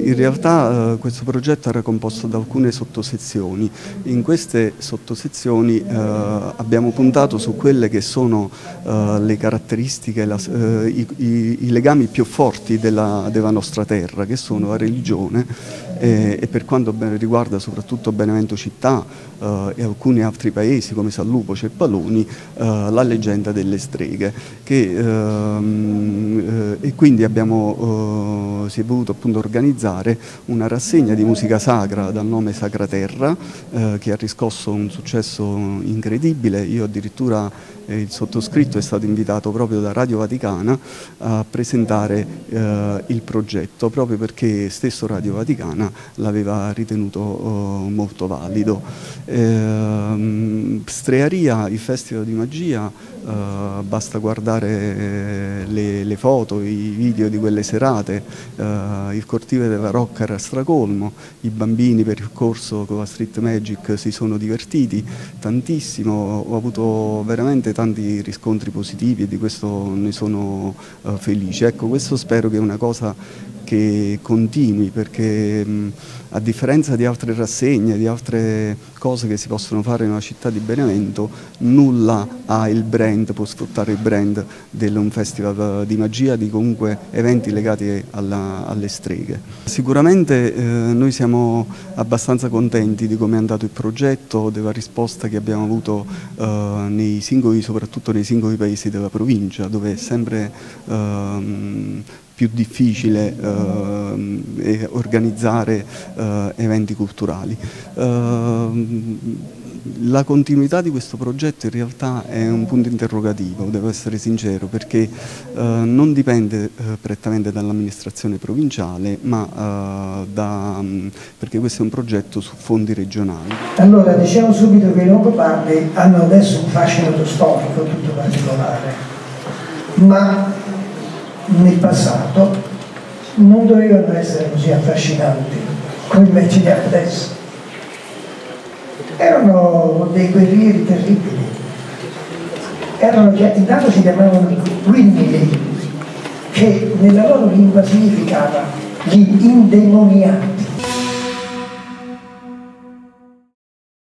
In realtà questo progetto era composto da alcune sottosezioni. In queste sottosezioni abbiamo puntato su quelle che sono le caratteristiche, i legami più forti della nostra terra, che sono la religione e per quanto riguarda soprattutto Benevento città e alcuni altri paesi come San Lupo, Ceppaloni, la leggenda delle streghe. E quindi si è voluto appunto organizzare una rassegna di musica sacra dal nome Sacra Terra, che ha riscosso un successo incredibile. Io addirittura, il sottoscritto è stato invitato proprio da Radio Vaticana a presentare il progetto, proprio perché stesso Radio Vaticana l'aveva ritenuto molto valido. Strearia, il Festival di Magia, basta guardare le foto, i video di quelle serate, il cortile della Rocca era stracolmo, i bambini per il corso con la Street Magic si sono divertiti tantissimo, ho avuto veramente tanti riscontri positivi e di questo ne sono felice. Ecco, questo spero che è una cosa che continui, perché a differenza di altre rassegne, di altre cose che si possono fare in una città di Benevento, nulla ha il brand, può sfruttare il brand di un festival di magia, di comunque eventi legati alle streghe. Sicuramente noi siamo abbastanza contenti di come è andato il progetto, della risposta che abbiamo avuto soprattutto nei singoli paesi della provincia, dove è sempre più difficile organizzare eventi culturali. La continuità di questo progetto in realtà è un punto interrogativo, devo essere sincero, perché non dipende prettamente dall'amministrazione provinciale, ma perché questo è un progetto su fondi regionali. Allora, diciamo subito che i longobardi hanno adesso un fascino storico tutto particolare, ma nel passato non dovevano essere così affascinanti come invece di adesso. Erano dei guerrieri terribili, intanto si chiamavano Guinnili, che nella loro lingua significava gli indemoniati.